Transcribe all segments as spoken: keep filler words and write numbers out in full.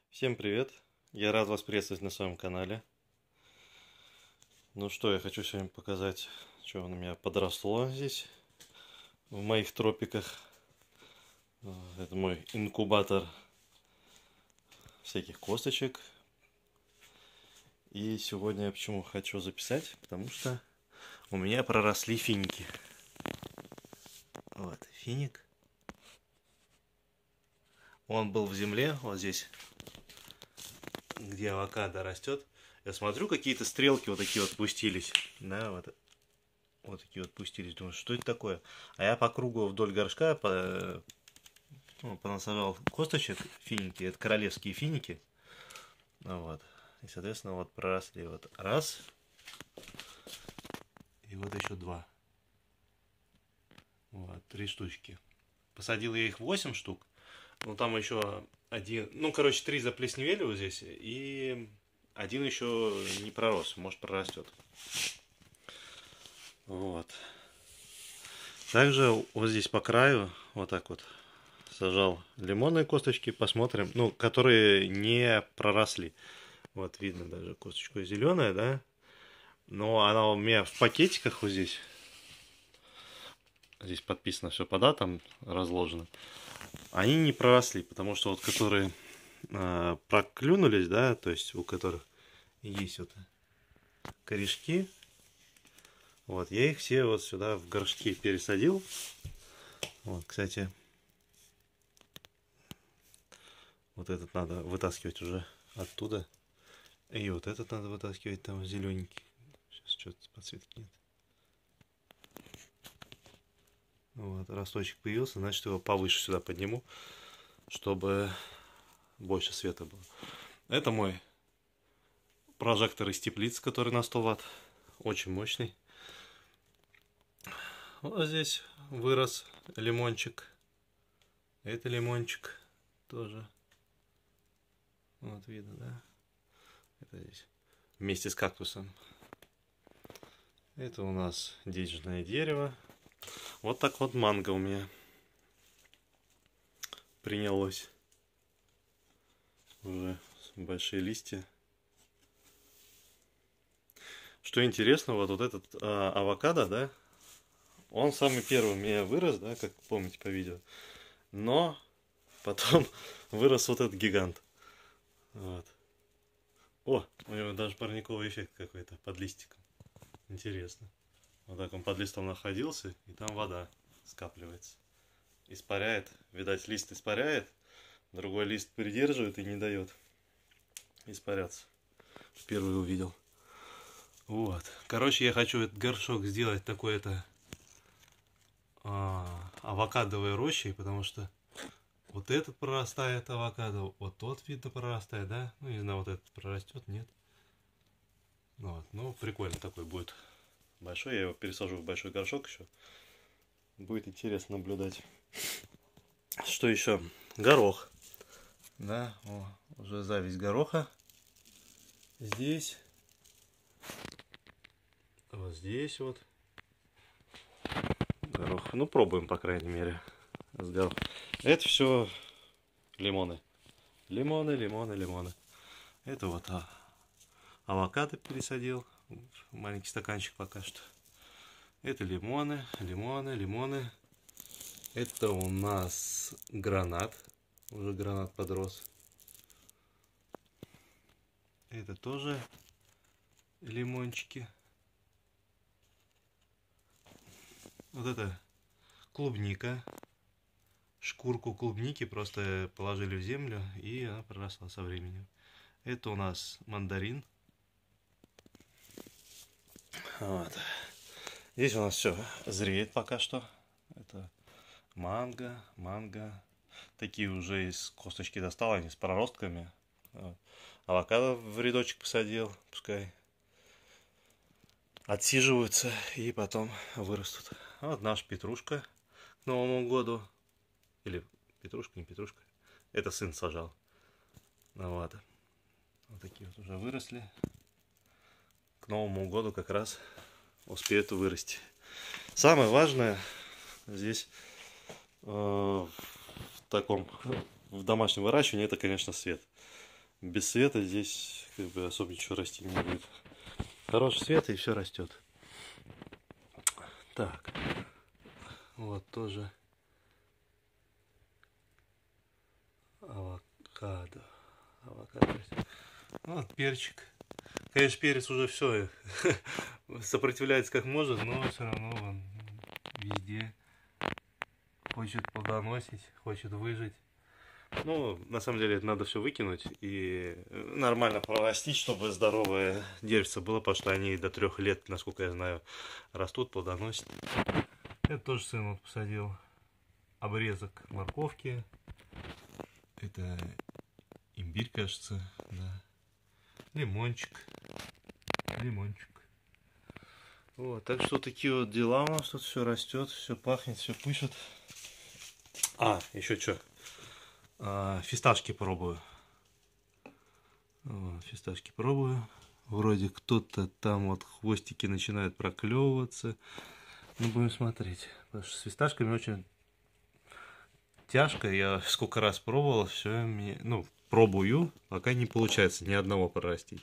Всем привет! Я рад вас приветствовать на своем канале. Ну что, я хочу сегодня показать, что у меня подросло здесь, в моих тропиках. Это мой инкубатор всяких косточек. И сегодня я почему хочу записать, потому что у меня проросли финики. Вот, финик. Он был в земле, вот здесь, где авокадо растет. Я смотрю, какие-то стрелки вот такие вот пустились. Да, вот. Вот такие вот пустились. Думаю, что это такое? А я по кругу вдоль горшка по, ну, понасажал косточек финики. Это королевские финики. Вот. И, соответственно, вот проросли вот раз. И вот еще два. Вот, три штучки. Посадил я их восемь штук. Ну, там еще один... Ну, короче, три заплесневели вот здесь. И один еще не пророс. Может, прорастет. Вот. Также вот здесь по краю, вот так вот, сажал лимонные косточки. Посмотрим. Ну, которые не проросли. Вот видно даже косточка зеленая, да? Но она у меня в пакетиках вот здесь. Здесь подписано все по датам, разложено. Они не проросли, потому что вот которые э, проклюнулись, да, то есть у которых есть вот корешки, вот, я их все вот сюда в горшки пересадил. Вот, кстати, вот этот надо вытаскивать уже оттуда. И вот этот надо вытаскивать, там зелененький. Сейчас что-то подсветки нет. Вот, росточек появился, значит его повыше сюда подниму, чтобы больше света было. Это мой прожектор из теплиц, который на сто ватт, очень мощный. Вот здесь вырос лимончик, это лимончик тоже, вот видно, да, это здесь вместе с кактусом. Это у нас денежное дерево. Вот так вот манго у меня принялось. Уже большие листья. Что интересно, вот, вот этот а, авокадо, да, он самый первый у меня вырос, да, как помните по видео. Но потом вырос вот этот гигант. Вот. О, у него даже парниковый эффект какой-то под листиком. Интересно. Вот так он под листом находился, и там вода скапливается. Испаряет. Видать, лист испаряет, другой лист придерживает и не дает испаряться. Первый увидел. Вот. Короче, я хочу этот горшок сделать такой-то а, авокадовой рощей, потому что вот этот прорастает авокадо, вот тот видно прорастает, да? Ну, не знаю, вот этот прорастет, нет. Вот. Ну, прикольно такой будет. Большой, я его пересажу в большой горшок еще. Будет интересно наблюдать. Что еще? Горох. Да, о, уже зависть гороха. Здесь. Вот здесь вот. Горох. Ну, пробуем, по крайней мере. С горох. Это все лимоны. Лимоны, лимоны, лимоны. Это вот а, авокадо пересадил. Маленький стаканчик пока что. Это лимоны, лимоны, лимоны. Это у нас гранат. Уже гранат подрос. Это тоже лимончики. Вот это клубника. Шкурку клубники просто положили в землю, и она проросла со временем. Это у нас мандарин. Вот. Здесь у нас все зреет пока что. Это манго, манго. Такие уже из косточки достал, они с проростками. Вот. Авокадо в рядочек посадил, пускай отсиживаются и потом вырастут. Вот наша петрушка к Новому году. Или петрушка, не петрушка. Это сын сажал. Ну, вот. Вот такие вот уже выросли. К Новому году как раз успеют вырасти. Самое важное здесь э, в таком в домашнем выращивании, это, конечно, свет. без света здесь как бы особо ничего расти не будет. Хороший свет, и все растет. Так, вот тоже авокадо. Авокадо. Вот перчик. Конечно, перец уже все сопротивляется как может, но все равно он везде хочет плодоносить, хочет выжить. Ну, на самом деле, это надо все выкинуть и нормально прорастить, чтобы здоровое деревце было, потому что они до трех лет, насколько я знаю, растут, плодоносят. Это тоже сын вот посадил обрезок морковки. Это имбирь, кажется, да. Лимончик. Лимончик. Вот, так что такие вот дела у нас тут, все растет, все пахнет, все пышет. А, еще что? А, фисташки пробую. Вот, фисташки пробую. Вроде кто-то там вот хвостики начинают проклевываться. Ну, будем смотреть. Потому что с фисташками очень тяжко. Я сколько раз пробовал, все мне, ну, пробую, пока не получается ни одного прорастить.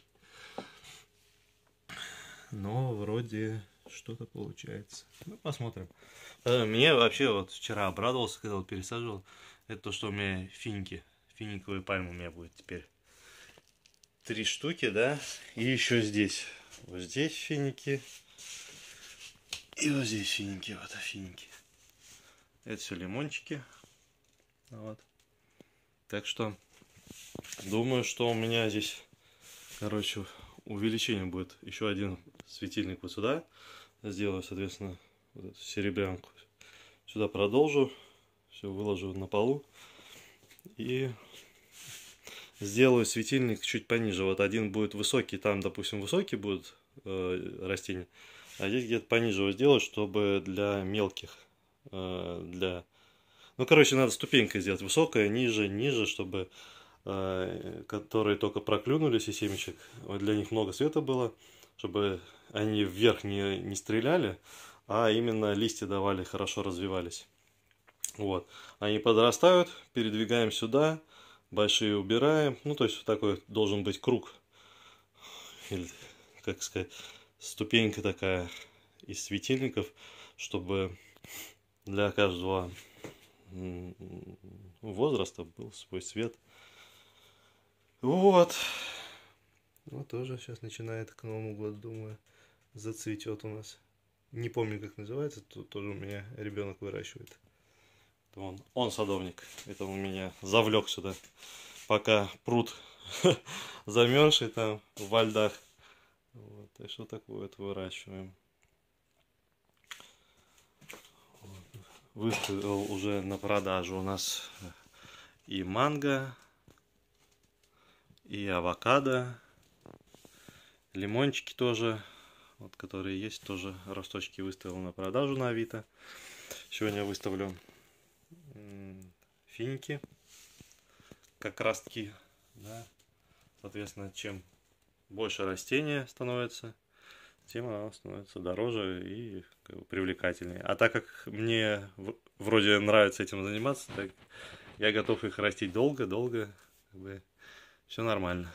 Но вроде что-то получается. Ну, посмотрим. Мне вообще вот вчера обрадовался, когда вот пересаживал. Это то, что у меня финики. Финиковые пальмы у меня будет теперь. Три штуки, да? И еще здесь. Вот здесь финики. И вот здесь финики. Вот финики. Это все лимончики. Вот. Так что думаю, что у меня здесь, короче, увеличение будет. Еще один светильник вот сюда. Сделаю, соответственно, вот эту серебрянку. Сюда продолжу. Все выложу на полу. И сделаю светильник чуть пониже. Вот один будет высокий, там, допустим, высокий будет э, растения. А здесь где-то пониже его сделаю, чтобы для мелких. Э, для... Ну, короче, надо ступенькой сделать. Высокая, ниже, ниже, чтобы... которые только проклюнулись из семечек, для них много света было, чтобы они вверх не, не стреляли, а именно листья давали, хорошо развивались. Вот. Они подрастают, передвигаем сюда, большие убираем. Ну, то есть, такой должен быть круг. Или, как сказать, ступенька такая из светильников, чтобы для каждого возраста был свой свет. Вот. Вот тоже сейчас начинает к Новому году, думаю, зацветет у нас. Не помню, как называется, тут тоже у меня ребенок выращивает. Он, он садовник. Это он меня завлек сюда. Пока пруд замерзший там во льдах. Вот. И что такое вот выращиваем. Вот. Выставил уже на продажу у нас и манго, и авокадо, лимончики тоже, вот которые есть, тоже росточки выставил на продажу на Авито. Сегодня выставлю финики, как раз таки, да, соответственно, чем больше растения становится, тем оно становится дороже и как бы привлекательнее. А так как мне вроде нравится этим заниматься, так я готов их растить долго-долго, как бы все нормально.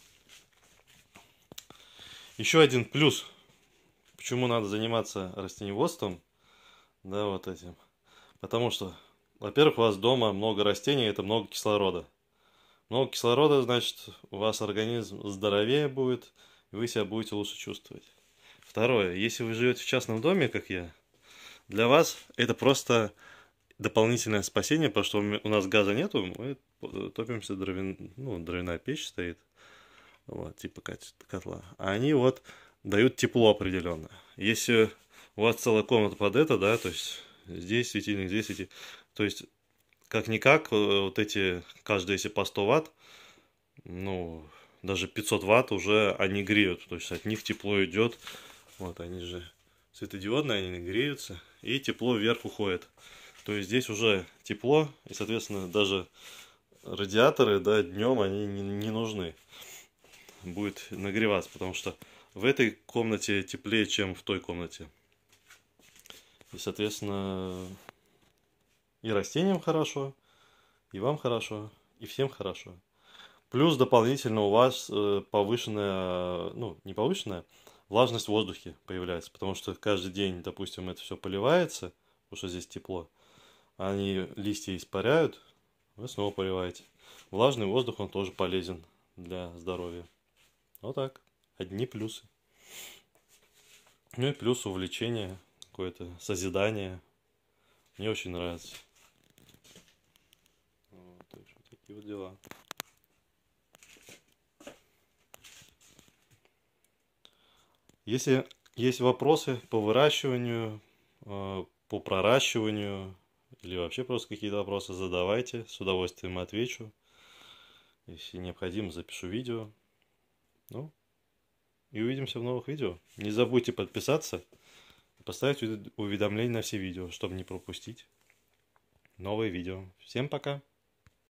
Еще один плюс, почему надо заниматься растениеводством, да, вот этим. Потому что, во-первых, у вас дома много растений, это много кислорода. Много кислорода, значит, у вас организм здоровее будет, и вы себя будете лучше чувствовать. Второе, если вы живете в частном доме, как я, для вас это просто дополнительное спасение, потому что у нас газа нету, мы топимся, дровян... ну, дровяная печь стоит, вот, типа котла. А они вот дают тепло определенно. Если у вас целая комната под это, да, то есть здесь светильник, здесь светильник, то есть как-никак вот эти, каждый если по сто ватт, ну, даже пятьсот ватт уже они греют, то есть от них тепло идет, вот они же светодиодные, они греются, и тепло вверх уходит. То есть здесь уже тепло, и, соответственно, даже радиаторы, да, днем они не, не нужны. Будет нагреваться, потому что в этой комнате теплее, чем в той комнате. И, соответственно, и растениям хорошо, и вам хорошо, и всем хорошо. Плюс дополнительно у вас э, повышенная, ну, не повышенная, влажность в воздухе появляется, потому что каждый день, допустим, это все поливается, потому что здесь тепло, они листья испаряют, вы снова поливаете. Влажный воздух, он тоже полезен для здоровья. Вот так. Одни плюсы. Ну и плюс увлечение, какое-то созидание. Мне очень нравится. Вот, так что такие вот дела. Если есть вопросы по выращиванию, э, по проращиванию или вообще просто какие-то вопросы, задавайте. С удовольствием отвечу. Если необходимо, запишу видео. Ну, и увидимся в новых видео. Не забудьте подписаться и поставить уведомления на все видео, чтобы не пропустить новые видео. Всем пока!